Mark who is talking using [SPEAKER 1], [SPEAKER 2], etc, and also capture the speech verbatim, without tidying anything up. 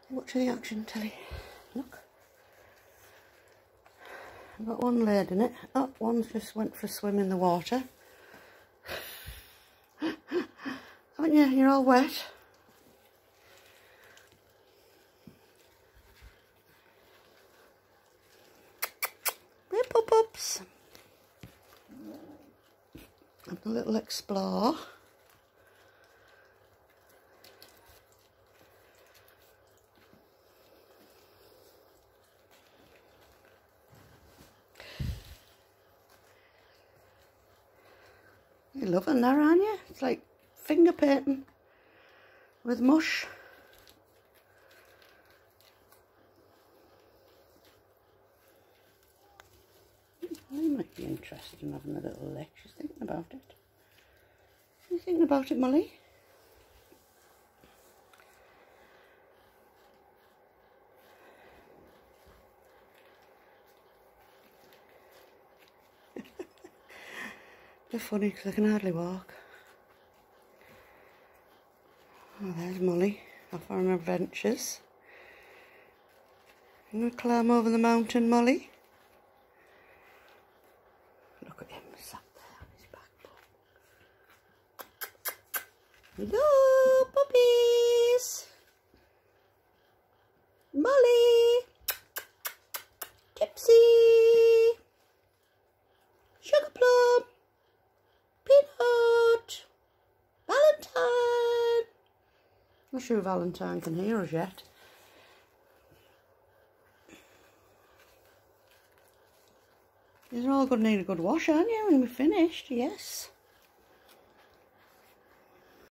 [SPEAKER 1] Watching the action telly. Look. I've got one laid in it. Oh, one's just went for a swim in the water. Haven't you? You're all wet. Hey, pups. Have a little explore. You're loving that, aren't you? It's like finger painting with mush. You might be interested in having a little lick. She's thinking about it. You thinking about it, Molly? They're funny because I can hardly walk. Oh, there's Molly, off on her adventures. You going to climb over the mountain, Molly? Look at him sat there on his back. Hello, puppies! Molly! Tipsy! Sugar plum! Peanut! Valentine! I'm not sure Valentine can hear us yet. These are all going to need a good wash, aren't you, when we're finished? Yes.